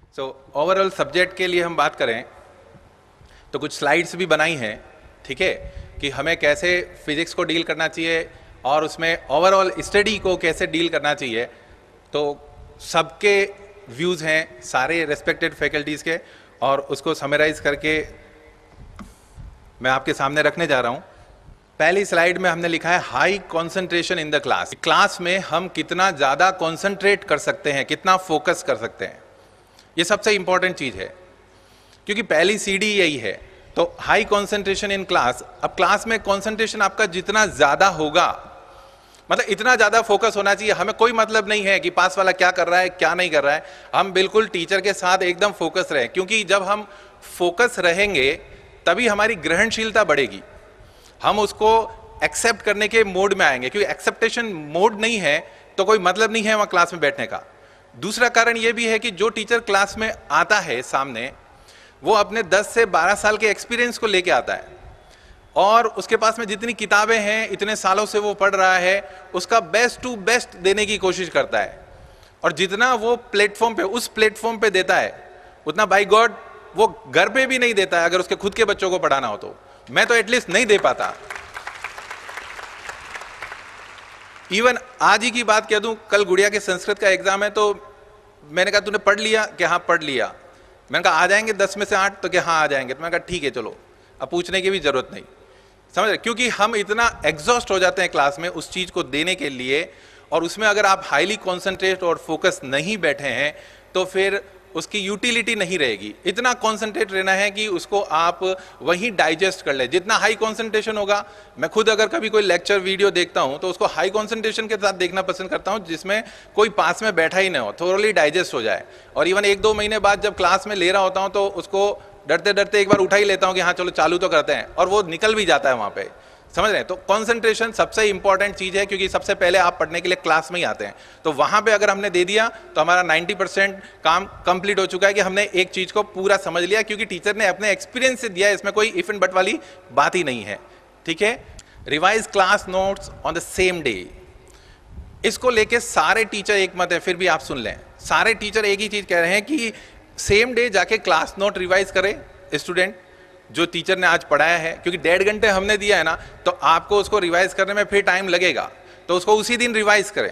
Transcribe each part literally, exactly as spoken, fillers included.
So overall subject के लिए हम बात करें तो कुछ स्लाइड्स भी बनाई हैं, ठीक है, कि हमें कैसे फिजिक्स को डील करना चाहिए और उसमें ओवरऑल स्टडी को कैसे डील करना चाहिए। तो सबके व्यूज़ हैं सारे रेस्पेक्टेड फैकल्टीज़ के, और उसको समराइज़ करके मैं आपके सामने रखने जा रहा हूँ। पहली स्लाइड में हमने लिखा है high concentration in the class. Class में हम कितना ज़्यादा कंसंट्रेट कर सकते हैं, कितना फोकस कर सकते हैं, ये सबसे इंपॉर्टेंट चीज़ है, क्योंकि पहली सीढ़ी यही है। तो हाई कंसंट्रेशन इन क्लास, अब क्लास में कंसंट्रेशन आपका जितना ज़्यादा होगा, मतलब इतना ज़्यादा फोकस होना चाहिए। हमें कोई मतलब नहीं है कि पास वाला क्या कर रहा है क्या नहीं कर रहा है, हम बिल्कुल टीचर के साथ एकदम फोकस रहें, क्योंकि जब हम फोकस रहेंगे तभी हमारी ग्रहणशीलता बढ़ेगी, हम उसको एक्सेप्ट करने के मोड में आएंगे। क्योंकि एक्सेप्टेशन मोड नहीं है तो कोई मतलब नहीं है वहाँ क्लास में बैठने का। दूसरा कारण ये भी है कि जो टीचर क्लास में आता है सामने, वो अपने दस से बारह साल के एक्सपीरियंस को लेके आता है, और उसके पास में जितनी किताबें हैं, इतने सालों से वो पढ़ रहा है, उसका बेस्ट टू बेस्ट देने की कोशिश करता है। और जितना वो प्लेटफॉर्म पे उस प्लेटफॉर्म पे देता है, उतना बाय गॉड वो घर पे भी नहीं देता है। अगर उसके खुद के बच्चों को पढ़ाना हो तो मैं तो एटलीस्ट नहीं दे पाता। इवन आज ही की बात कह दूं, कल गुड़िया के संस्कृत का एग्जाम है, तो मैंने कहा तूने पढ़ लिया? कि हाँ पढ़ लिया। मैंने कहा आ जाएंगे दस में से आठ? तो कि हाँ आ जाएंगे। तो मैंने कहा ठीक है चलो, अब पूछने की भी जरूरत नहीं। समझ रहे? क्योंकि हम इतना एग्जॉस्ट हो जाते हैं क्लास में उस चीज को देने के लिए, और उसमें अगर आप हाईली कॉन्सेंट्रेट और फोकस नहीं बैठे हैं तो फिर उसकी यूटिलिटी नहीं रहेगी। इतना कॉन्सेंट्रेट रहना है कि उसको आप वहीं डाइजेस्ट कर ले। जितना हाई कॉन्सेंट्रेशन होगा, मैं खुद अगर कभी कोई लेक्चर वीडियो देखता हूं तो उसको हाई कॉन्सेंट्रेशन के साथ देखना पसंद करता हूं, जिसमें कोई पास में बैठा ही ना हो, थोरली डाइजेस्ट हो जाए। और इवन एक दो महीने बाद जब क्लास में ले रहा होता हूं तो उसको डरते डरते एक बार उठा ही लेता हूं कि हाँ चलो चालू तो करते हैं, और वो निकल भी जाता है वहां पे। समझ रहे हैं? तो कंसंट्रेशन सबसे इंपॉर्टेंट चीज है, क्योंकि सबसे पहले आप पढ़ने के लिए क्लास में ही आते हैं। तो वहां पे अगर हमने दे दिया तो हमारा नब्बे परसेंट काम कंप्लीट हो चुका है, कि हमने एक चीज को पूरा समझ लिया, क्योंकि टीचर ने अपने एक्सपीरियंस से दिया, इसमें कोई इफ एंड बट वाली बात ही नहीं है। ठीक है? Revise class notes on the same day, इसको लेके सारे टीचर एक मत है। फिर भी आप सुन लें, सारे टीचर एक ही चीज कह रहे हैं कि सेम डे जाके क्लास नोट रिवाइज करे स्टूडेंट, जो टीचर ने आज पढ़ाया है। क्योंकि डेढ़ घंटे हमने दिया है ना, तो आपको उसको रिवाइज करने में फिर टाइम लगेगा, तो उसको उसी दिन रिवाइज करें।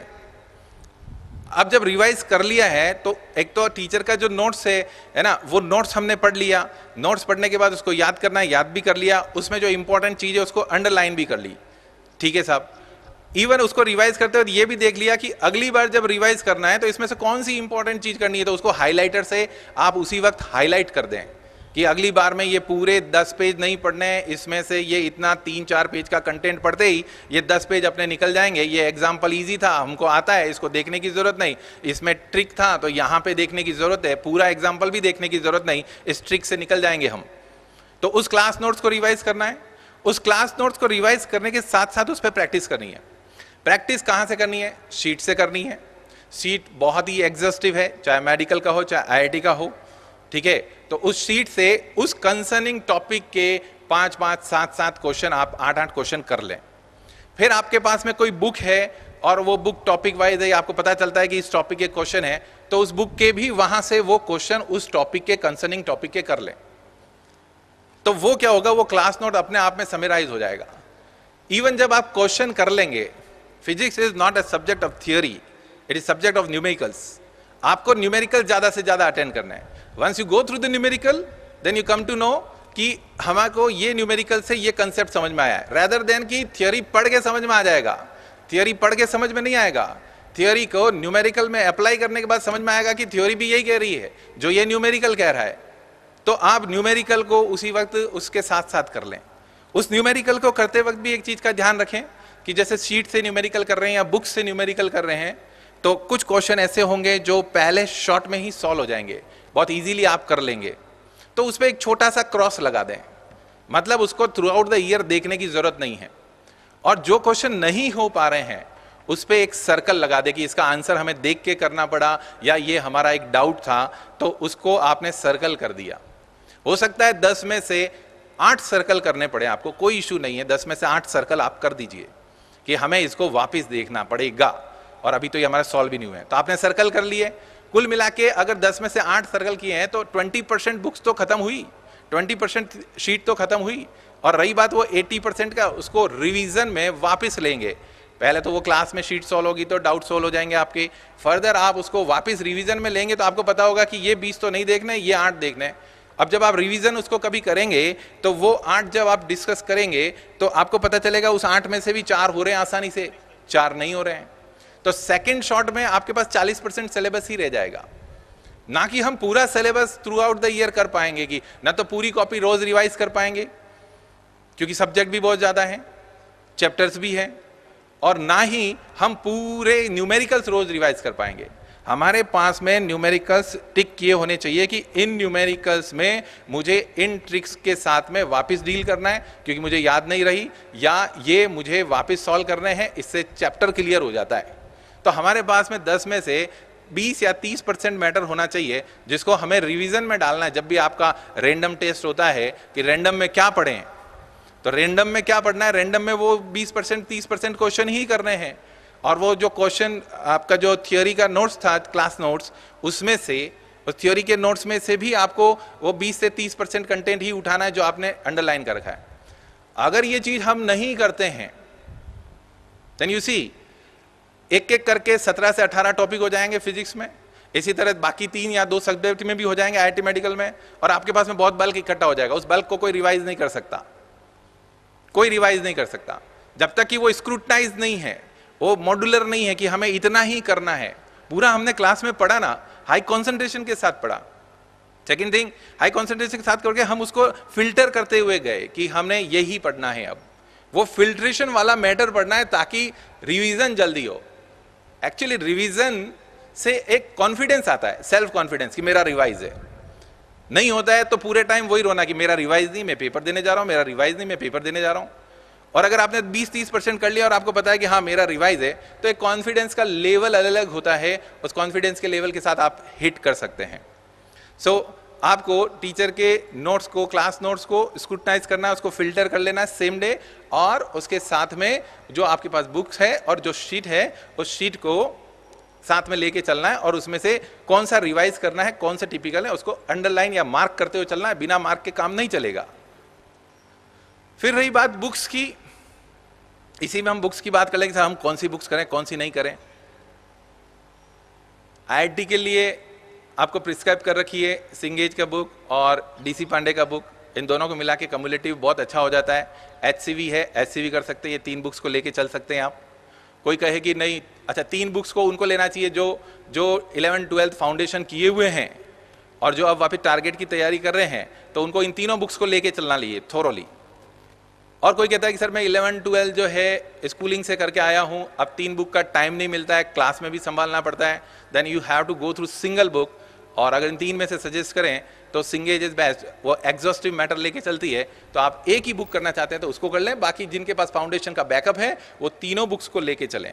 अब जब रिवाइज कर लिया है तो एक तो टीचर का जो नोट्स है है ना, वो नोट्स हमने पढ़ लिया। नोट्स पढ़ने के बाद उसको याद करना है, याद भी कर लिया। उसमें जो इंपॉर्टेंट चीज है उसको अंडरलाइन भी कर ली। ठीक है साहब? इवन उसको रिवाइज करते हुए ये भी देख लिया कि अगली बार जब रिवाइज करना है तो इसमें से कौन सी इंपॉर्टेंट चीज करनी है, तो उसको हाईलाइटर से आप उसी वक्त हाईलाइट कर दें कि अगली बार में ये पूरे दस पेज नहीं पढ़ने हैं, इसमें से ये इतना तीन चार पेज का कंटेंट पढ़ते ही ये दस पेज अपने निकल जाएंगे। ये एग्जाम्पल इजी था, हमको आता है, इसको देखने की जरूरत नहीं। इसमें ट्रिक था तो यहाँ पे देखने की जरूरत है, पूरा एग्जाम्पल भी देखने की जरूरत नहीं, इस ट्रिक से निकल जाएंगे हम। तो उस क्लास नोट्स को रिवाइज करना है। उस क्लास नोट्स को रिवाइज करने के साथ साथ उस पर प्रैक्टिस करनी है। प्रैक्टिस कहाँ से करनी है? शीट से करनी है। शीट बहुत ही एग्जॉस्टिव है, चाहे मेडिकल का हो चाहे आई आई टी का हो। ठीक है? तो उस शीट से उस कंसर्निंग टॉपिक के पांच पांच सात सात क्वेश्चन, आप आठ आठ क्वेश्चन कर लें। फिर आपके पास में कोई बुक है और वो बुक टॉपिक वाइज है, आपको पता चलता है कि इस टॉपिक के क्वेश्चन है, तो उस बुक के भी वहां से वो क्वेश्चन उस टॉपिक के कंसर्निंग टॉपिक के कर लें। तो वो क्या होगा, वो क्लास नोट अपने आप में समराइज हो जाएगा। इवन जब आप क्वेश्चन कर लेंगे, physics is not a subject of theory, it is subject of numericals. आपको न्यूमेरिकल ज्यादा से ज्यादा अटेंड करना है। Once you go through the numerical, then you come to know कि हमारे ये न्यूमेरिकल से ये कंसेप्ट समझ में आया है, रेदर देन कि थियोरी पढ़ के समझ में आ जाएगा। थियोरी पढ़ के समझ में नहीं आएगा, थियोरी को न्यूमेरिकल में अप्लाई करने के बाद समझ में आएगा कि थियोरी भी यही कह रही है जो ये न्यूमेरिकल कह रहा है। तो आप न्यूमेरिकल को उसी वक्त उसके साथ साथ कर लें। उस न्यूमेरिकल को करते वक्त भी एक चीज का ध्यान रखें कि जैसे शीट से न्यूमेरिकल कर रहे हैं या बुक से न्यूमेरिकल कर रहे हैं, तो कुछ क्वेश्चन ऐसे होंगे जो पहले शॉट में ही सॉल्व हो जाएंगे, बहुत इजीली आप कर लेंगे। तो उस पर एक छोटा सा क्रॉस लगा दें, मतलब उसको थ्रू आउट द ईयर देखने की जरूरत नहीं है। और जो क्वेश्चन नहीं हो पा रहे हैं उस पर एक सर्कल लगा दे कि इसका आंसर हमें देख के करना पड़ा, या ये हमारा एक डाउट था, तो उसको आपने सर्कल कर दिया। हो सकता है दस में से आठ सर्कल करने पड़े आपको, कोई इशू नहीं है, दस में से आठ सर्कल आप कर दीजिए कि हमें इसको वापस देखना पड़ेगा, और अभी तो ये हमारा सॉल्व भी नहीं हुआ है। तो आपने सर्कल कर लिए। कुल मिला के अगर दस में से आठ सर्कल किए हैं तो ट्वेंटी परसेंट बुक्स तो खत्म हुई, ट्वेंटी परसेंट शीट तो खत्म हुई। और रही बात वो एटी परसेंट का, उसको रिवीजन में वापस लेंगे। पहले तो वो क्लास में शीट सॉल्व होगी तो डाउट सॉल्व हो जाएंगे आपके, फर्दर आप उसको वापस रिवीजन में लेंगे तो आपको पता होगा कि ये बीस तो नहीं देखने, ये आठ देखने। अब जब आप रिवीजन उसको कभी करेंगे तो वो आठ जब आप डिस्कस करेंगे तो आपको पता चलेगा उस आठ में से भी चार हो रहे हैं आसानी से, चार नहीं हो रहे हैं। तो सेकंड शॉट में आपके पास चालीस परसेंट सिलेबस ही रह जाएगा। ना कि हम पूरा syllabus throughout the year कर पाएंगे, कि ना तो पूरी कॉपी रोज रिवाइज कर पाएंगे क्योंकि सब्जेक्ट भी बहुत ज्यादा है, चैप्टर्स भी है, और ना ही हम पूरे न्यूमेरिकल्स रोज रिवाइज कर पाएंगे। हमारे पास में न्यूमेरिकल्स टिक किए होने चाहिए कि इन न्यूमेरिकल्स में मुझे इन ट्रिक्स के साथ में वापस डील करना है क्योंकि मुझे याद नहीं रही, या ये मुझे वापस सॉल्व करने हैं, इससे चैप्टर क्लियर हो जाता है। तो हमारे पास में दस में से बीस या तीस परसेंट मैटर होना चाहिए जिसको हमें रिवीजन में डालना है। जब भी आपका रैंडम टेस्ट होता है कि रैंडम में क्या पढ़ें, तो रैंडम में क्या पढ़ना है, रैंडम में वो बीस परसेंट तीस परसेंट क्वेश्चन ही करने हैं। और वो जो क्वेश्चन आपका जो थियोरी का नोट्स था, क्लास नोट्स, उसमें से, उस थियोरी के नोट्स में से भी आपको वो बीस से तीस परसेंट कंटेंट ही उठाना है जो आपने अंडरलाइन कर रखा है। अगर ये चीज हम नहीं करते हैं देन यू सी एक एक करके सत्रह से अठारह टॉपिक हो जाएंगे फिजिक्स में, इसी तरह बाकी तीन या दो सब्जेक्ट में भी हो जाएंगे आईआईटी मेडिकल में, और आपके पास में बहुत बल्क इकट्ठा हो जाएगा। उस बल्क को कोई रिवाइज नहीं कर सकता, कोई रिवाइज नहीं कर सकता जब तक कि वो स्क्रूटनाइज नहीं है, वो मॉड्यूलर नहीं है कि हमें इतना ही करना है। पूरा हमने क्लास में पढ़ा ना, हाई कॉन्सेंट्रेशन के साथ पढ़ा। सेकेंड थिंग, हाई कॉन्सेंट्रेशन के साथ करके हम उसको फिल्टर करते हुए गए कि हमने यही पढ़ना है। अब वो फिल्ट्रेशन वाला मैटर पढ़ना है ताकि रिवीजन जल्दी हो। एक्चुअली रिवीजन से एक कॉन्फिडेंस आता है, सेल्फ कॉन्फिडेंस कि मेरा रिवाइज है। नहीं होता है तो पूरे टाइम वही रोना कि मेरा रिवाइज नहीं, मैं पेपर देने जा रहा हूं, मेरा रिवाइज नहीं, मैं पेपर देने जा रहा हूं। और अगर आपने बीस तीस परसेंट कर लिया और आपको पता है कि हाँ मेरा रिवाइज है, तो एक कॉन्फिडेंस का लेवल अलग अलग होता है, उस कॉन्फिडेंस के लेवल के साथ आप हिट कर सकते हैं। सो so, आपको टीचर के नोट्स को, क्लास नोट्स को स्क्रूटनाइज करना है, उसको फिल्टर कर लेना है सेम डे, और उसके साथ में जो आपके पास बुक्स है और जो शीट है उस शीट को साथ में लेके चलना है, और उसमें से कौन सा रिवाइज करना है, कौन सा टिपिकल है, उसको अंडरलाइन या मार्क करते हुए चलना है। बिना मार्क के काम नहीं चलेगा। फिर रही बात बुक्स की, इसी में हम बुक्स की बात कर लेंगे, हम कौन सी बुक्स करें, कौन सी नहीं करें। आईआईटी के लिए आपको प्रिस्क्राइब कर रखी है सिंगेज का बुक और डीसी पांडे का बुक, इन दोनों को मिला के कम्युलेटिव बहुत अच्छा हो जाता है। एचसीवी है, एचसीवी कर सकते हैं, ये तीन बुक्स को लेके चल सकते हैं आप। कोई कहे कि नहीं, अच्छा तीन बुक्स को उनको लेना चाहिए जो जो इलेवन ट्वेल्थ फाउंडेशन किए हुए हैं और जो अब वापस टारगेट की तैयारी कर रहे हैं, तो उनको इन तीनों बुक्स को लेके चलना लिए थोरोली। और कोई कहता है कि सर मैं इलेवन ट्वेल्थ जो है स्कूलिंग से करके आया हूं, अब तीन बुक का टाइम नहीं मिलता है, क्लास में भी संभालना पड़ता है, then you have to go through single book. और अगर इन तीन में से सजेस्ट करें तो सिंगेज इज बेस्ट, वो एग्जॉस्टिव मैटर लेके चलती है। तो आप एक ही बुक करना चाहते हैं तो उसको कर लें, बाकी जिनके पास फाउंडेशन का बैकअप है वो तीनों बुक्स को लेके चलें।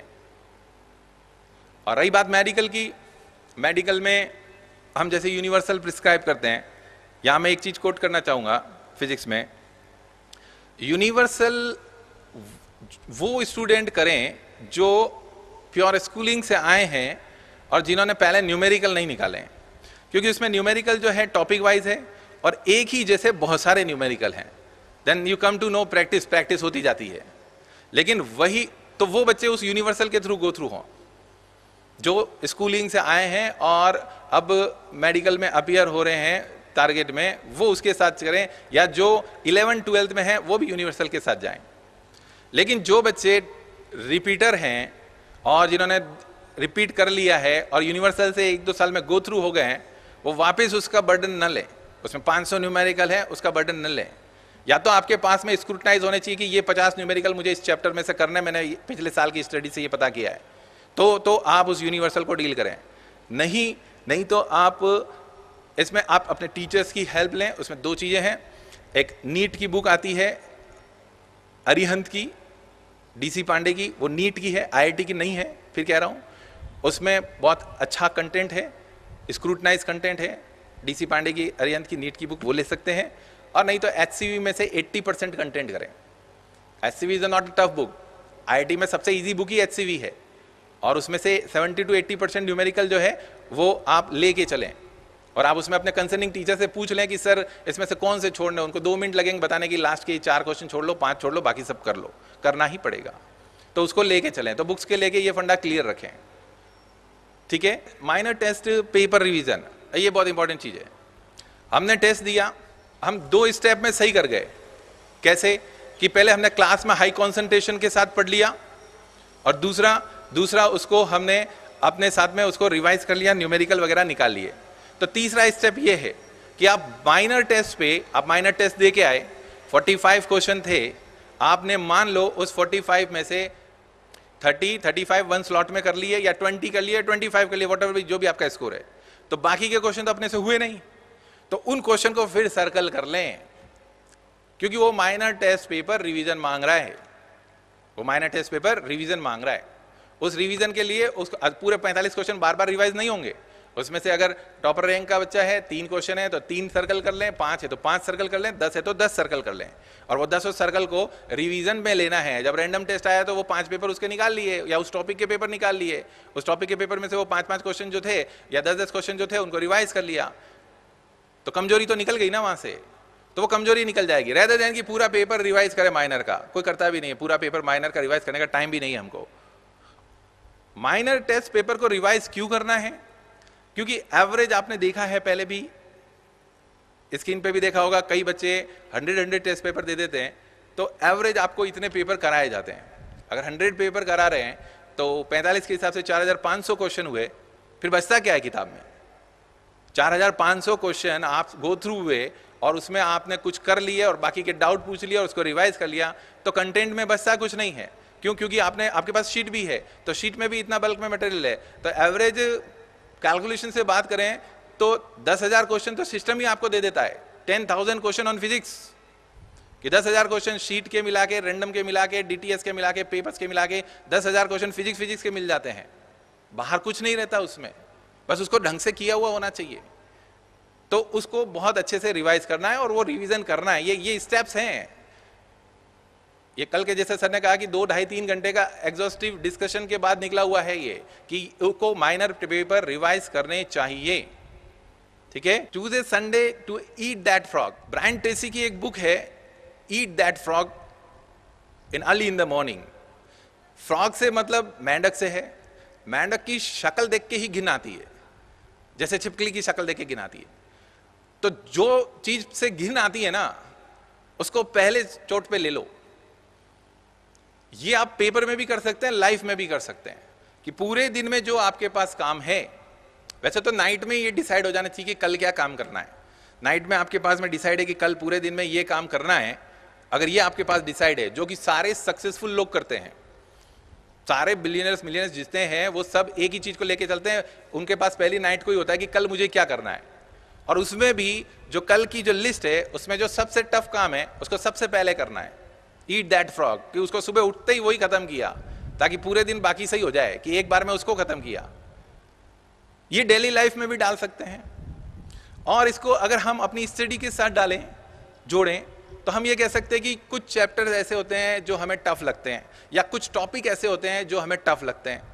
और रही बात मेडिकल की, मेडिकल में हम जैसे यूनिवर्सल प्रिस्क्राइब करते हैं, यहां मैं एक चीज कोट करना चाहूंगा फिजिक्स में, यूनिवर्सल वो स्टूडेंट करें जो प्योर स्कूलिंग से आए हैं और जिन्होंने पहले न्यूमेरिकल नहीं निकाले हैं, क्योंकि उसमें न्यूमेरिकल जो है टॉपिक वाइज है और एक ही जैसे बहुत सारे न्यूमेरिकल हैं। Then you come to know practice, practice होती जाती है। लेकिन वही तो वो बच्चे उस यूनिवर्सल के थ्रू गो थ्रू हों जो स्कूलिंग से आए हैं और अब मेडिकल में अपीयर हो रहे हैं टारगेट में, वो उसके साथ करें, या जो इलेवन ट्वेल्थ में है वो भी यूनिवर्सल के साथ जाएं। लेकिन जो बच्चे रिपीटर हैं और जिन्होंने रिपीट कर लिया है और यूनिवर्सल से एक दो साल में गो थ्रू हो गए हैं, वो वापस उसका बर्डन न लें। उसमें पाँच सौ न्यूमेरिकल है, उसका बर्डन न लें। या तो आपके पास में स्क्रूटनाइज होने चाहिए कि ये पचास न्यूमेरिकल मुझे इस चैप्टर में से करना है, मैंने पिछले साल की स्टडी से ये पता किया है, तो तो आप उस यूनिवर्सल को डील करें। नहीं नहीं तो आप इसमें आप अपने टीचर्स की हेल्प लें। उसमें दो चीज़ें हैं, एक नीट की बुक आती है अरिहंत की, डीसी पांडे की, वो नीट की है, आईआईटी की नहीं है। फिर कह रहा हूँ उसमें बहुत अच्छा कंटेंट है, स्क्रूटनाइज कंटेंट है। डीसी पांडे की, अरिहंत की, नीट की बुक वो ले सकते हैं। और नहीं तो एचसीवी में से अस्सी परसेंट कंटेंट करें। HCV is not a tough book, IIT में सबसे इजी बुक ही एचसीवी है। और उसमें से seventy to eighty percent numerical जो है वो आप लेके चलें, और आप उसमें अपने कंसर्निंग टीचर से पूछ लें कि सर इसमें से कौन से छोड़ने, उनको दो मिनट लगेंगे बताने की लास्ट के चार क्वेश्चन छोड़ लो, पांच छोड़ लो, बाकी सब कर लो, करना ही पड़ेगा। तो उसको लेके चलें, तो बुक्स के लेके ये फंडा क्लियर रखें, ठीक है। माइनर टेस्ट पेपर रिवीजन, ये बहुत इंपॉर्टेंट चीज है। हमने टेस्ट दिया, हम दो स्टेप में सही कर गए। कैसे कि पहले हमने क्लास में हाई कॉन्सेंट्रेशन के साथ पढ़ लिया, और दूसरा दूसरा उसको हमने अपने साथ में उसको रिवाइज कर लिया, न्यूमेरिकल वगैरह निकाल लिए। तो तीसरा स्टेप ये है कि आप माइनर टेस्ट पे, आप माइनर टेस्ट दे के आए, पैंतालीस क्वेश्चन थे, आपने मान लो उस पैंतालीस में से तीस, पैंतीस वन स्लॉट में कर लिए, या बीस कर लिए, पच्चीस कर लिए, व्हाटएवर जो भी आपका स्कोर है, तो बाकी के क्वेश्चन तो अपने से हुए नहीं, तो उन क्वेश्चन को फिर सर्कल कर लें, क्योंकि वो माइनर टेस्ट पेपर रिवीजन मांग रहा है, वो माइनर टेस्ट पेपर रिवीजन मांग रहा है। उस रिवीजन के लिए उस पूरे पैंतालीस क्वेश्चन बार बार रिवाइज नहीं होंगे, उसमें से अगर टॉपर रैंक का बच्चा है, तीन क्वेश्चन है तो तीन सर्कल कर लें, पांच है तो पांच सर्कल कर लें, दस है तो दस सर्कल कर लें, और वो दसों सर्कल को रिवीजन में लेना है। जब रैंडम टेस्ट आया तो वो पांच पेपर उसके निकाल लिए, या उस टॉपिक के पेपर निकाल लिए, उस टॉपिक के पेपर में से वो पांच पांच क्वेश्चन जो थे या दस दस क्वेश्चन जो थे उनको रिवाइज कर लिया, तो कमजोरी तो निकल गई ना वहां से, तो वो कमजोरी निकल जाएगी। रेदर देन कि पूरा पेपर रिवाइज करे माइनर का, कोई करता भी नहीं है, पूरा पेपर माइनर का रिवाइज करने का टाइम भी नहीं है हमको। माइनर टेस्ट पेपर को रिवाइज क्यों करना है? क्योंकि एवरेज आपने देखा है, पहले भी स्क्रीन पे भी देखा होगा, कई बच्चे हंड्रेड हंड्रेड टेस्ट पेपर दे देते हैं, तो एवरेज आपको इतने पेपर कराए जाते हैं। अगर हंड्रेड पेपर करा रहे हैं तो पैंतालीस के हिसाब से चार हजार पाँच सौ क्वेश्चन हुए, फिर बचता क्या है किताब में? चार हजार पाँच सौ क्वेश्चन आप गो थ्रू हुए, और उसमें आपने कुछ कर लिया और बाकी के डाउट पूछ लिया और उसको रिवाइज कर लिया, तो कंटेंट में बचता कुछ नहीं है। क्यों? क्योंकि आपने, आपके पास शीट भी है, तो शीट में भी इतना बल्क में मटेरियल है, तो एवरेज कैलकुलेशन से बात करें तो दस हजार क्वेश्चन तो सिस्टम ही आपको दे देता है। Ten thousand question on physics, कि दस हजार क्वेश्चन शीट के मिला के, रैंडम के मिला के, डीटीएस के मिला के, पेपर्स के मिला के दस हजार क्वेश्चन फिजिक्स फिजिक्स के मिल जाते हैं। बाहर कुछ नहीं रहता उसमें, बस उसको ढंग से किया हुआ होना चाहिए। तो उसको बहुत अच्छे से रिवाइज करना है और वो रिवीजन करना है। ये ये स्टेप्स हैं। ये कल के जैसे सर ने कहा कि दो ढाई तीन घंटे का एग्जॉस्टिव डिस्कशन के बाद निकला हुआ है ये, कि उसको माइनर पेपर रिवाइज करने चाहिए, ठीक है। Choose a Sunday to eat that frog, Brian Tracy की एक बुक है, eat that frog in early in the morning. Frog से मतलब मेंढक से है, मेंढक की शक्ल देख के ही घिन आती है, जैसे छिपकली की शक्ल देख के घिन आती है। तो जो चीज से घिन आती है ना, उसको पहले चोट पे ले लो। ये आप पेपर में भी कर सकते हैं, लाइफ में भी कर सकते हैं, कि पूरे दिन में जो आपके पास काम है, वैसे तो नाइट में ये डिसाइड हो जाना चाहिए कि कल क्या काम करना है। नाइट में आपके पास में डिसाइड है कि कल पूरे दिन में ये काम करना है। अगर ये आपके पास डिसाइड है, जो कि सारे सक्सेसफुल लोग करते हैं, सारे बिलियनर्स मिलियनर्स जितने हैं वो सब एक ही चीज को लेके चलते हैं। उनके पास पहली नाइट को ही होता है कि कल मुझे क्या करना है, और उसमें भी जो कल की जो लिस्ट है उसमें जो सबसे टफ काम है उसको सबसे पहले करना है। ईट दैट फ्रॉग, कि उसको सुबह उठते ही वही खत्म किया, ताकि पूरे दिन बाकी सही हो जाए, कि एक बार में उसको खत्म किया। ये डेली लाइफ में भी डाल सकते हैं, और इसको अगर हम अपनी स्टडी के साथ डालें, जोड़ें, तो हम ये कह सकते हैं कि कुछ चैप्टर्स ऐसे होते हैं जो हमें टफ लगते हैं, या कुछ टॉपिक ऐसे होते हैं जो हमें टफ लगते हैं।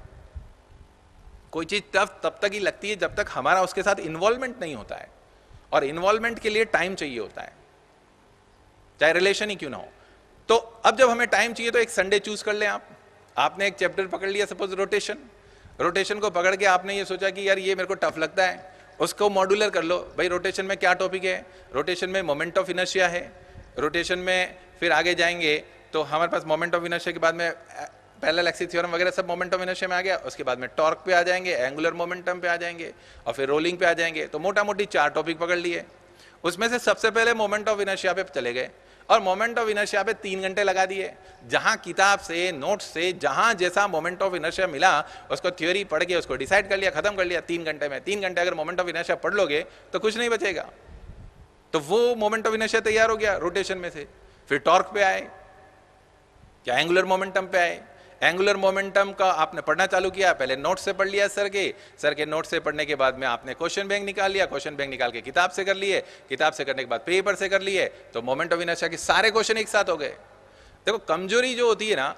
कोई चीज टफ तब तक ही लगती है जब तक हमारा उसके साथ इन्वॉल्वमेंट नहीं होता है, और इन्वॉल्वमेंट के लिए टाइम चाहिए होता है, चाहे रिलेशन ही क्यों ना हो। तो अब जब हमें टाइम चाहिए तो एक संडे चूज कर लें आप। आपने एक चैप्टर पकड़ लिया, सपोज रोटेशन, रोटेशन को पकड़ के आपने ये सोचा कि यार ये मेरे को टफ लगता है, उसको मॉड्यूलर कर लो। भाई रोटेशन में क्या टॉपिक है? रोटेशन में मोमेंट ऑफ इनर्शिया है। रोटेशन में फिर आगे जाएंगे तो हमारे पास मोमेंट ऑफ इनर्शिया के बाद में पैरेलल एक्सिस थ्योरम वगैरह सब मोमेंट ऑफ इनर्शिया में आ गया। उसके बाद में टॉर्क पे आ जाएंगे, एंगुलर मोमेंटम पे आ जाएंगे, और फिर रोलिंग पे आ जाएंगे। तो मोटा मोटी चार टॉपिक पकड़ लिए। उसमें से सबसे पहले मोमेंट ऑफ इनर्शिया पे चले गए, और मोमेंट ऑफ इनर्शिया पे तीन घंटे लगा दिए। जहां किताब से, नोट से, जहां जैसा मोमेंट ऑफ इनर्शिया मिला उसको थ्योरी पढ़ के उसको डिसाइड कर लिया, खत्म कर लिया तीन घंटे में। तीन घंटे अगर मोमेंट ऑफ इनर्शिया पढ़ लोगे तो कुछ नहीं बचेगा। तो वो मोमेंट ऑफ इनर्शिया तैयार हो गया रोटेशन में से। फिर टॉर्क पे आए, या एंगुलर मोमेंटम पे आए। एंगुलर मोमेंटम का आपने पढ़ना चालू किया, पहले नोट से पढ़ लिया सर के, सर के नोट से पढ़ने के बाद में आपने क्वेश्चन बैंक निकाल लिया, क्वेश्चन बैंक निकाल के किताब से कर लिए, किताब से करने के बाद पेपर से कर लिए, तो मोमेंट ऑफ इनर्शिया के सारे क्वेश्चन एक साथ हो गए। देखो कमजोरी जो होती है ना,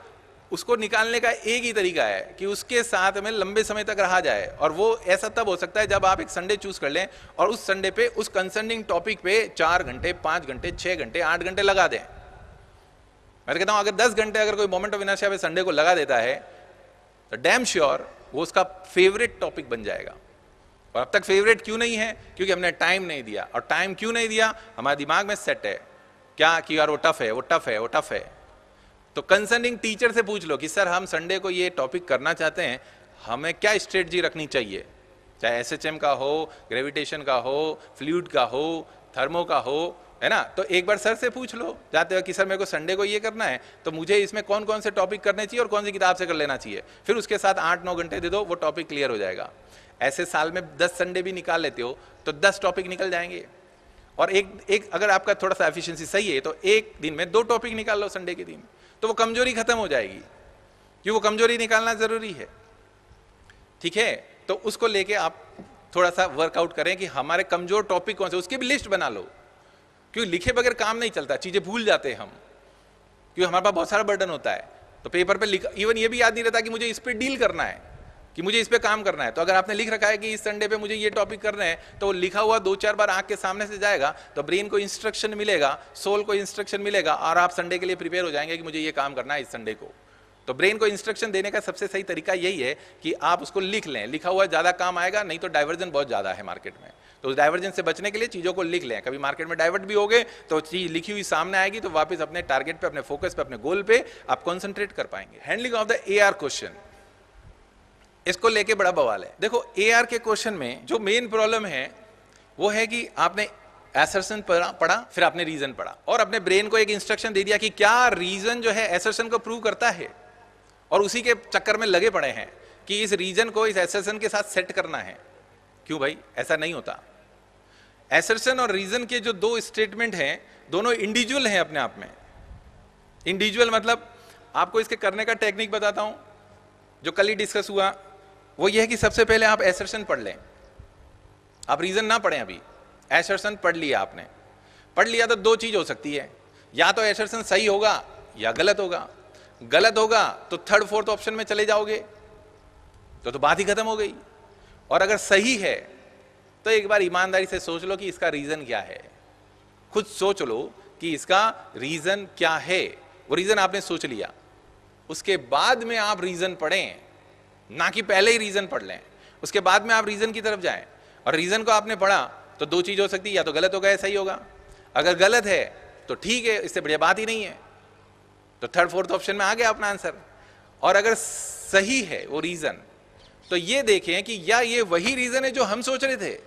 उसको निकालने का एक ही तरीका है कि उसके साथ में लंबे समय तक रहा जाए, और वो ऐसा तब हो सकता है जब आप एक संडे चूज कर लें और उस संडे पे उस कंसर्निंग टॉपिक पे चार घंटे पांच घंटे छह घंटे आठ घंटे लगा दें। मैं तो कहता हूं अगर दस घंटे अगर कोई मोमेंट ऑफ इनर्शिया पे संडे को लगा देता है तो डैम श्योर वो उसका फेवरेट टॉपिक बन जाएगा। और अब तक फेवरेट क्यों नहीं है? क्योंकि हमने टाइम नहीं दिया। और टाइम क्यों नहीं दिया? हमारे दिमाग में सेट है क्या कि यार वो टफ है, वो टफ है, वो टफ है। तो कंसर्निंग टीचर से पूछ लो कि सर हम संडे को ये टॉपिक करना चाहते हैं, हमें क्या स्ट्रेटजी रखनी चाहिए, चाहे एसएचएम का हो, ग्रेविटेशन का हो, फ्लूइड का हो, थर्मो का हो, है ना। तो एक बार सर से पूछ लो जाते हो कि सर मेरे को संडे को ये करना है, तो मुझे इसमें कौन कौन से टॉपिक करने चाहिए और कौन सी किताब से कर लेना चाहिए। फिर उसके साथ आठ नौ घंटे दे दो, वो टॉपिक क्लियर हो जाएगा। ऐसे साल में दस संडे भी निकाल लेते हो तो दस टॉपिक निकल जाएंगे। और एक एक अगर आपका थोड़ा सा एफिशिएंसी सही है तो एक दिन में दो टॉपिक निकाल लो संडे के दिन, तो वो कमजोरी खत्म हो जाएगी। क्योंकि वो कमजोरी निकालना जरूरी है, ठीक है। तो उसको लेके आप थोड़ा सा वर्कआउट करें कि हमारे कमजोर टॉपिक कौन से, उसकी भी लिस्ट बना लो। क्योंकि लिखे बगैर काम नहीं चलता, चीजें भूल जाते हैं हम, क्योंकि हमारे पास बहुत सारा बर्डन होता है। तो पेपर पे लिखा, इवन ये भी याद नहीं रहता कि मुझे इस पे डील करना है, कि मुझे इस पे काम करना है। तो अगर आपने लिख रखा है कि इस संडे पे मुझे ये टॉपिक करना है, तो वो लिखा हुआ दो चार बार आंख के सामने से जाएगा, तो ब्रेन को इंस्ट्रक्शन मिलेगा, सोल को इंस्ट्रक्शन मिलेगा, और आप संडे के लिए प्रिपेयर हो जाएंगे कि मुझे ये काम करना है इस संडे को। तो ब्रेन को इंस्ट्रक्शन देने का सबसे सही तरीका यही है कि आप उसको लिख लें। लिखा हुआ ज्यादा काम आएगा, नहीं तो डाइवर्जन बहुत ज्यादा है मार्केट में। तो उस डाइवर्जन से बचने के लिए चीजों को लिख लें। कभी मार्केट में डाइवर्ट भी हो गए तो चीज लिखी हुई सामने आएगी, तो वापस अपने टारगेट पे, अपने फोकस पे, अपने गोल पे आप कॉन्सेंट्रेट कर पाएंगे। Handling of the A R question, इसको लेके बड़ा बवाल है। देखो ए आर के क्वेश्चन में जो मेन प्रॉब्लम है वो है कि आपने एसर्शन पढ़ा पढ़ा फिर आपने रीजन पढ़ा, और अपने ब्रेन को एक इंस्ट्रक्शन दे दिया कि क्या रीजन जो है एसर्शन को प्रूव करता है, और उसी के चक्कर में लगे पड़े हैं कि इस रीजन को इस एसर्शन के साथ सेट करना है। क्यों भाई? ऐसा नहीं होता। एसर्शन और रीजन के जो दो स्टेटमेंट हैं दोनों इंडिविजुअल हैं अपने आप में। इंडिविजुअल मतलब आपको इसके करने का टेक्निक बताता हूं जो कल ही डिस्कस हुआ। वो ये है कि सबसे पहले आप एसर्शन पढ़ लें, आप रीजन ना पढ़ें। अभी एसर्शन पढ़ लिया आपने, पढ़ लिया तो दो चीज हो सकती है, या तो एसर्शन सही होगा या गलत होगा। गलत होगा तो थर्ड फोर्थ ऑप्शन में चले जाओगे, तो तो बात ही खत्म हो गई। और अगर सही है तो एक बार ईमानदारी से सोच लो कि इसका रीजन क्या है। खुद सोच लो कि इसका रीजन क्या है। वो रीजन आपने सोच लिया, उसके बाद में आप रीजन पढ़ें, ना कि पहले ही रीजन पढ़ लें। उसके बाद में आप रीजन की तरफ जाएं, और रीजन को आपने पढ़ा तो दो चीज हो सकती है, या तो गलत होगा या सही होगा। अगर गलत है तो ठीक है, इससे बढ़िया बात ही नहीं है, तो थर्ड फोर्थ ऑप्शन में आ गया अपना आंसर। और अगर सही है वो रीजन, तो ये देखें कि या ये वही रीजन है जो हम सोच रहे थे।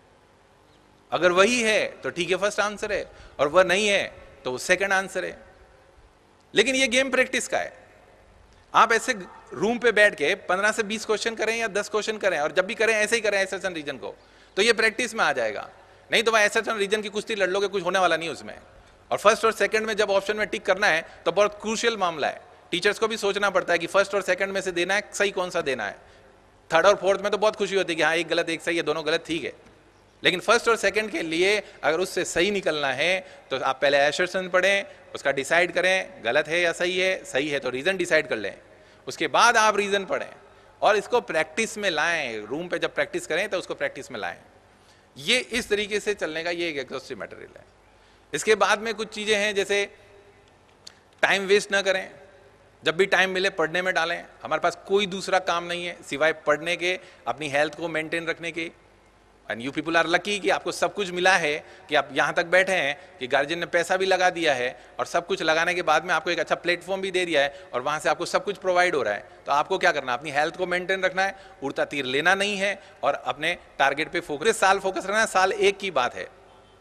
अगर वही है तो ठीक है, फर्स्ट आंसर है, और वह नहीं है तो वो सेकंड आंसर है। लेकिन ये गेम प्रैक्टिस का है। आप ऐसे रूम पे बैठ के पंद्रह से बीस क्वेश्चन करें या दस क्वेश्चन करें, और जब भी करें ऐसे ही करें एसर्शन रीजन को, तो ये प्रैक्टिस में आ जाएगा। नहीं तो वह एसर्शन रीजन की कुश्ती लड़ लोगे, कुछ होने वाला नहीं उसमें। और फर्स्ट और सेकंड में जब ऑप्शन में टिक करना है तो बहुत क्रूशियल मामला है। टीचर्स को भी सोचना पड़ता है कि फर्स्ट और सेकंड में से देना है, सही कौन सा देना है। थर्ड और फोर्थ में तो बहुत खुशी होती है कि हाँ एक गलत एक सही है, दोनों गलत, ठीक है। लेकिन फर्स्ट और सेकंड के लिए अगर उससे सही निकलना है तो आप पहले एसर्शन पढ़ें, उसका डिसाइड करें गलत है या सही है। सही है तो रीजन डिसाइड कर लें, उसके बाद आप रीजन पढ़ें और इसको प्रैक्टिस में लाएं। रूम पे जब प्रैक्टिस करें तो उसको प्रैक्टिस में लाएं। ये इस तरीके से चलने का ये एक एग्जॉस्टिव मटेरियल है। इसके बाद में कुछ चीजें हैं, जैसे टाइम वेस्ट ना करें, जब भी टाइम मिले पढ़ने में डालें। हमारे पास कोई दूसरा काम नहीं है सिवाय पढ़ने के, अपनी हेल्थ को मेंटेन रखने के। And you people are lucky कि आपको सब कुछ मिला है, कि आप यहाँ तक बैठे हैं, कि गार्जियन ने पैसा भी लगा दिया है, और सब कुछ लगाने के बाद में आपको एक अच्छा प्लेटफॉर्म भी दे दिया है, और वहाँ से आपको सब कुछ प्रोवाइड हो रहा है। तो आपको क्या करना है? अपनी हेल्थ को मेंटेन रखना है, उड़ता तीर लेना नहीं है, और अपने टारगेट पे फोकस। साल फोकस रखना है, साल एक की बात है।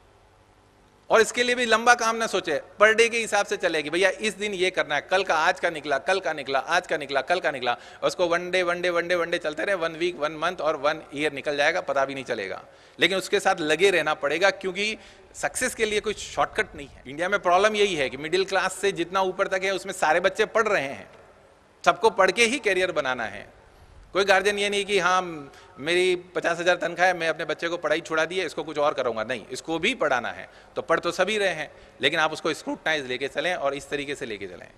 और इसके लिए भी लंबा काम ना सोचे, पर डे के हिसाब से चलेगी। भैया इस दिन ये करना है, कल का आज का निकला, कल का निकला, आज का निकला, कल का निकला, उसको one day one day one day one day चलते रहे। वन वीक, वन मंथ और वन ईयर निकल जाएगा, पता भी नहीं चलेगा। लेकिन उसके साथ लगे रहना पड़ेगा, क्योंकि सक्सेस के लिए कोई शॉर्टकट नहीं है। इंडिया में प्रॉब्लम यही है कि मिडिल क्लास से जितना ऊपर तक है उसमें सारे बच्चे पढ़ रहे हैं, सबको पढ़ के ही कैरियर बनाना है। कोई गार्जियन ये नहीं कि हाँ मेरी पचास हजार तनख्वाह है, मैं अपने बच्चे को पढ़ाई छुड़ा दी है, इसको कुछ और करूंगा। नहीं, इसको भी पढ़ाना है। तो पढ़ तो सभी रहे हैं, लेकिन आप उसको स्क्रूटनाइज लेके चलें और इस तरीके से लेके चलें।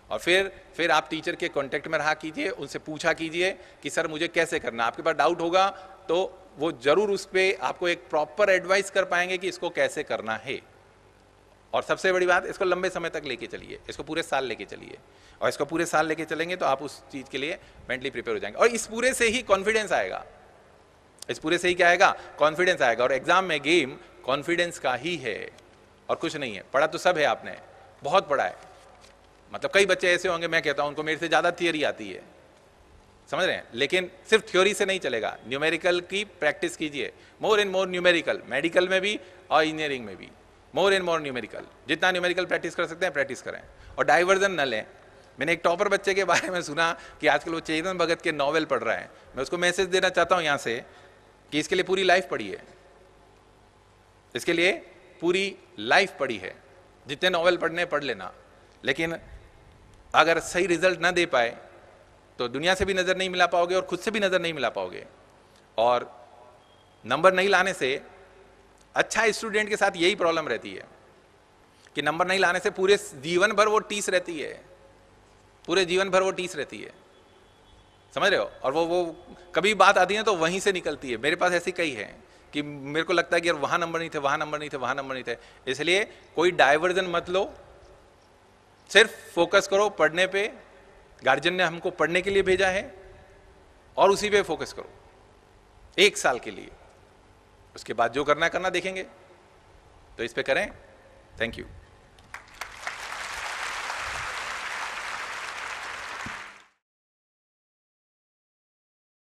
और फिर फिर आप टीचर के कांटेक्ट में रहा कीजिए, उनसे पूछा कीजिए कि सर मुझे कैसे करना। आपके पास डाउट होगा तो वो जरूर उस पर आपको एक प्रॉपर एडवाइस कर पाएंगे कि इसको कैसे करना है। और सबसे बड़ी बात, इसको लंबे समय तक लेके चलिए, इसको पूरे साल लेके चलिए, और इसको पूरे साल लेके चलेंगे तो आप उस चीज़ के लिए मेंटली प्रिपेयर हो जाएंगे। और इस पूरे से ही कॉन्फिडेंस आएगा, इस पूरे से ही क्या आएगा, कॉन्फिडेंस आएगा। और एग्जाम में गेम कॉन्फिडेंस का ही है और कुछ नहीं है। पढ़ा तो सब है, आपने बहुत पढ़ा है, मतलब कई बच्चे ऐसे होंगे, मैं कहता हूं उनको मेरे से ज्यादा थियरी आती है, समझ रहे हैं, लेकिन सिर्फ थ्योरी से नहीं चलेगा, न्यूमेरिकल की प्रैक्टिस कीजिए, more and more numerical, medical में भी और इंजीनियरिंग में भी मोर एंड मोर न्यूमेरिकल। जितना न्यूमेरिकल प्रैक्टिस कर सकते हैं प्रैक्टिस करें, और डाइवर्जन न लें। मैंने एक टॉपर बच्चे के बारे में सुना कि आजकल वो चेतन भगत के नॉवेल पढ़ रहा है। मैं उसको मैसेज देना चाहता हूं यहां से कि इसके लिए पूरी लाइफ पढ़ी है, इसके लिए पूरी लाइफ पढ़ी है, जितने नॉवेल पढ़ने पढ़ लेना, लेकिन अगर सही रिजल्ट ना दे पाए तो दुनिया से भी नजर नहीं मिला पाओगे और खुद से भी नजर नहीं मिला पाओगे। और नंबर नहीं लाने से, अच्छा स्टूडेंट के साथ यही प्रॉब्लम रहती है कि नंबर नहीं लाने से पूरे जीवन भर वो टीस रहती है, पूरे जीवन भर वो टीस रहती है, समझ रहे हो। और वो वो कभी बात आती है तो वहीं से निकलती है। मेरे पास ऐसी कई है कि मेरे को लगता है कि यार वहां नंबर नहीं थे, वहां नंबर नहीं थे, वहां नंबर नहीं थे। इसलिए कोई डाइवर्जन मत लो, सिर्फ फोकस करो पढ़ने पे। गार्जियन ने हमको पढ़ने के लिए भेजा है और उसी पे फोकस करो एक साल के लिए, उसके बाद जो करना है करना देखेंगे। तो इस पे करें। Thank you.